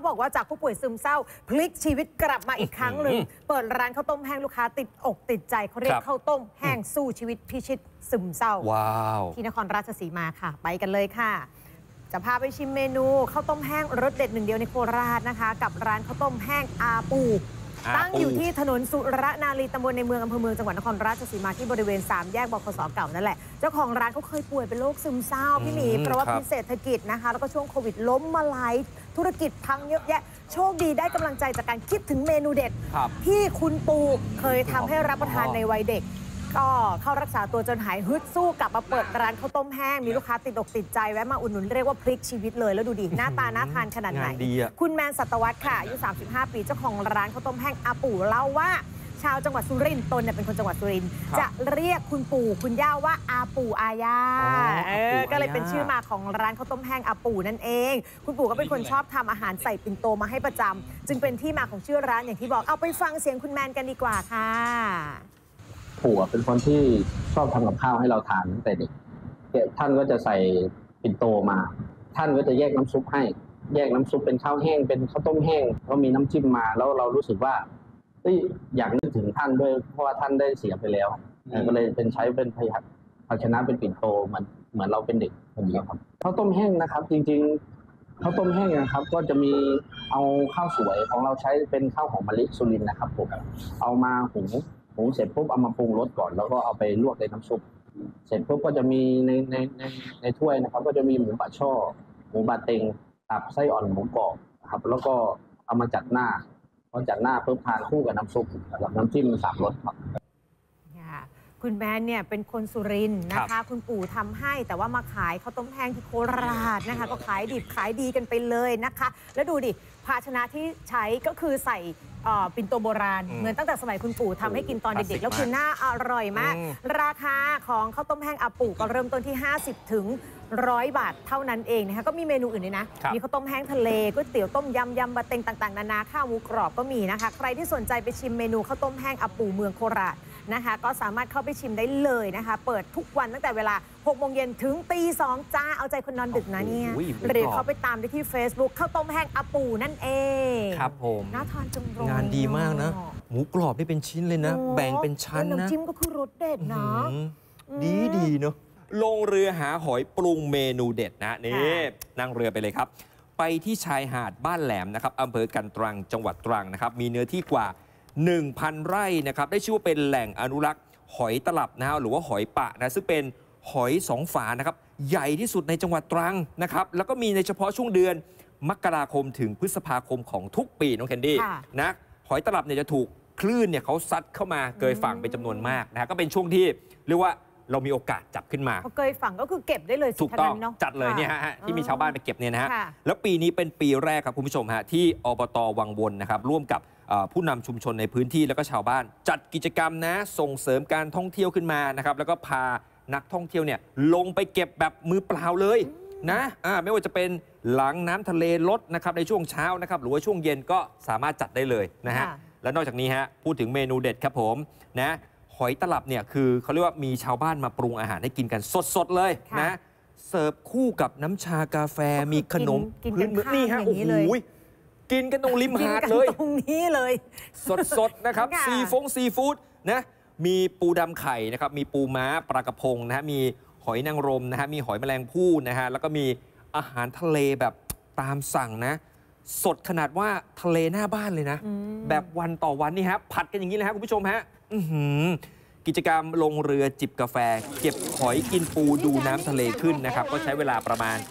บอกว่าจากผู้ป่วยซึมเศร้าพลิกชีวิตกลับมาอีกครั้งหนึ่งเปิดร้านข้าวต้มแห้งลูกค้าติดอกติดใจเขาเรียกข้าวต้มแห้งสู้ชีวิตพิชิตซึมเศร้าว้าวที่นครราชสีมาค่ะไปกันเลยค่ะจะพาไปชิมเมนูข้าวต้มแห้งรสเด็ดหนึ่งเดียวในโคราชนะคะกับร้านข้าวต้มแห้งอาปูตั้งอยู่ที่ถนนสุรนารีตำบลในเมืองอำเภอเมืองจังหวัดนครราชสีมาที่บริเวณ3แยกบขส.เก่านั่นแหละเจ้าของร้านเขาเคยป่วยเป็นโรคซึมเศร้าพี่หมีเพราะว่าพิเศรษฐกิจนะคะแล้วก็ช่วงโควิดล้มมาหลายธุรกิจพังเยอะแยะโชคดีได้กำลังใจจากการคิดถึงเมนูเด็ดที่คุณปู่เคยทำให้รับประทานในวัยเด็กก็เข้ารักษาตัวจนหายฮึดสู้กลับมาเปิดร้านข้าวต้มแห้งมีลูกค้าติดอกติดใจแวะมาอุดหนุนเรียกว่าพลิกชีวิตเลยแล้วดูดิหน้าตาน่าทานขนาดไหนคุณแมนสัตวัฒน์ค่ะอายุ35 ปีเจ้าของร้านข้าวต้มแห้งอาปู่เล่าว่าชาวจังหวัดสุรินทร์ตนเนี่ยเป็นคนจังหวัดสุรินทร์จะเรียกคุณปู่คุณย่าว่าอาปู่อาย่าก็เลยเป็นชื่อมาของร้านข้าวต้มแห้งอาปู่นั่นเองคุณปู่ก็เป็นคนชอบทำอาหารใส่ปิ่นโตมาให้ประจำจึงเป็นที่มาของชื่อร้านอย่างที่บอกเอาไปฟังเสียงคุณแมนกันดีกว่าค่ะปู่เป็นคนที่ชอบทำกับข้าวให้เราทานตั้งแต่เด็กท่านก็จะใส่ปิ่นโตมาท่านก็จะแยกน้ำซุปให้แยกน้ำซุปเป็นข้าวแห้งเป็นข้าวต้มแห้งก็มีน้ำจิ้มมาแล้วเรารู้สึกว่าอยากนึกถึงท่านด้วยเพราะว่าท่านได้เสียไปแล้วก็เลยเป็นใช้เป็นภาชนะเป็นปิ่นโตเหมือนเราเป็นเด็กคนนี้ครับข้าวต้มแห้งนะครับจริงๆข้าวต้มแห้งนะครับก็จะมีเอาข้าวสวยของเราใช้เป็นข้าวหอมมะลิสุรินทร์นะครับผมเอามาหุงเสร็จปุ๊บเอามาปรุงรสก่อนแล้วก็เอาไปลวกในน้ำซุปเสร็จปุ๊บก็จะมีในถ้วยนะครับก็จะมีหมูบะช่อหมูบะเต็งตับไส้อ่อนหมูกรอบครับแล้วก็เอามาจัดหน้าพอจัดหน้าปุ๊บทานคู่กับน้ำซุปกับน้ำจิ้ม3 รสครับคุณแมนเนี่ยเป็นคนสุรินทร์นะคะคุณปู่ทำให้แต่ว่ามาขายข้าวต้มแห้งที่โคราชนะคะก็ขายดิบขายดีกันไปเลยนะคะแล้วดูดิภาชนะที่ใช้ก็คือใส่ปิ่นโตโบราณเหมือนตั้งแต่สมัยคุณปู่ทำให้กินตอนเด็กๆแล้วคือน่าอร่อยมากราคาของข้าวต้มแห้งอาปู่ก็เริ่มต้นที่50 ถึง 100 บาทเท่านั้นเองนะคะก็มีเมนูอื่นด้วยนะมีข้าวต้มแห้งทะเลก๋วยเตี๋ยวต้มยำบะเต็งต่างๆนานาข้าวหมูกรอบก็มีนะคะใครที่สนใจไปชิมเมนูข้าวต้มแห้งอาปู่เมืองโคราชนะคะก็สามารถเข้าไปชิมได้เลยนะคะเปิดทุกวันตั้งแต่เวลา 6 โมงเย็นถึงตี 2จ้าเอาใจคนนอนดึกนะเนี่ยหรือเข้าไปตามได้ที่ Facebook ข้าวต้มแห้งอาปู่นั่นเองครับผมน่าทานจังเลยงานดีมากนะหมูกรอบได้เป็นชิ้นเลยนะแบ่งเป็นชั้นนะน้ำจิ้มก็คือรสเด็ดนะดีเนาะลงเรือหาหอยปรุงเมนูเด็ดนะนี่นั่งเรือไปเลยครับไปที่ชายหาดบ้านแหลมนะครับอำเภอกันตรังจังหวัดตรังนะครับมีเนื้อที่กว่า 1,000 ไร่นะครับได้ชื่อว่าเป็นแหล่งอนุรักษ์หอยตลับนะหรือว่าหอยปะนะซึ่งเป็นหอย2 ฝานะครับใหญ่ที่สุดในจังหวัดตรังนะครับแล้วก็มีในเฉพาะช่วงเดือนมกราคมถึงพฤษภาคมของทุกปีน้องแคนดี้นะหอยตลับเนี่ยจะถูกคลื่นเนี่ยเขาซัดเข้ามาเกยฝั่งเป็นจำนวนมากนะก็เป็นช่วงที่เรียกว่าเรามีโอกาสจับขึ้นมาพอเกยฝั่งก็คือเก็บได้เลยถูกต้องจัดเลยเนี่ยฮะที่มีชาวบ้านไปเก็บเนี่ยนะฮะแล้วปีนี้เป็นปีแรกครับคุณผู้ชมฮะที่อบต.วังวนนะครับร่วมกับผู้นำชุมชนในพื้นที่แล้วก็ชาวบ้านจัดกิจกรรมนะส่งเสริมการท่องเที่ยวขึ้นมานะครับแล้วก็พานักท่องเที่ยวเนี่ยลงไปเก็บแบบมือเปล่าเลยนะไม่ว่าจะเป็นหลังน้ำทะเลลดนะครับในช่วงเช้านะครับหรือว่าช่วงเย็นก็สามารถจัดได้เลยนะฮะและนอกจากนี้ฮะพูดถึงเมนูเด็ดครับผมนะหอยตลับเนี่ยคือเขาเรียกว่ามีชาวบ้านมาปรุงอาหารให้กินกันสดๆเลยนะเสิร์ฟคู่กับน้ำชากาแฟมีขนมพื้นเมืองนี่ฮะโอ้โหกินกันตรงริมหาดเลยตรงนี้เลยสดๆนะครับซีฟู้ดนะมีปูดำไข่นะครับมีปูม้าปลากระพงนะฮะมีหอยนางรมนะฮะมีหอยแมลงภู่นะฮะแล้วก็มีอาหารทะเลแบบตามสั่งนะสดขนาดว่าทะเลหน้าบ้านเลยนะแบบวันต่อวันนี่ฮะผัดกันอย่างนี้เลยฮะคุณผู้ชมฮะกิจกรรมลงเรือจิบกาแฟเก็บหอยกินปูดูน้ำทะเลขึ้นนะครับก็ใช้เวลาประมาณ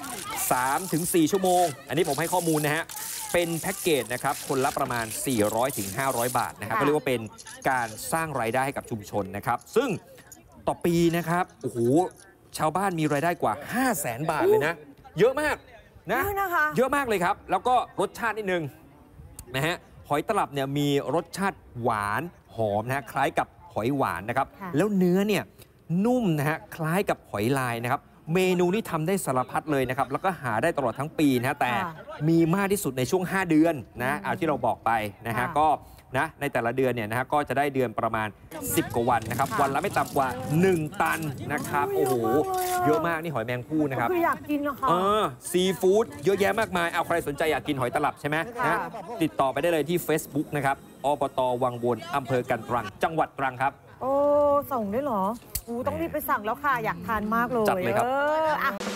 3-4 ชั่วโมงอันนี้ผมให้ข้อมูลนะฮะเป็นแพ็กเกจนะครับคนละประมาณ 400-500 บาทนะครับก็เรียกว่าเป็นการสร้างรายได้ให้กับชุมชนนะครับซึ่งต่อปีนะครับโอ้โหชาวบ้านมีรายได้กว่า 500,000 บาทเลยนะเยอะมากนะเยอะมากเลยครับแล้วก็รสชาตินิดนึงนะฮะหอยตลับเนี่ยมีรสชาติหวานหอมนะฮะคล้ายกับหอยหวานนะครับแล้วเนื้อเนี่ยนุ่มนะฮะคล้ายกับหอยลายนะครับเมนูนี้ทำได้สารพัดเลยนะครับแล้วก็หาได้ตลอดทั้งปีนะแต่มีมากที่สุดในช่วง5 เดือนนะที่เราบอกไปนะฮะก็นะในแต่ละเดือนเนี่ยนะฮะก็จะได้เดือนประมาณ 10 กว่าวันนะครับวันละไม่ต่ำกว่า 1 ตันนะครับโอ้โหเยอะมากนี่หอยแมงภู่นะครับคืออยากกินนะคะซีฟู้ดเยอะแยะมากมายเอาใครสนใจอยากกินหอยตลับใช่ไหมนะติดต่อไปได้เลยที่ Facebook นะครับอบต.วังวนอำเภอกันตรังจังหวัดตรังครับโอ้ส่งได้เหรอต้องรีบไปสั่งแล้วค่ะอยากทานมากเลยจัดเลยครับ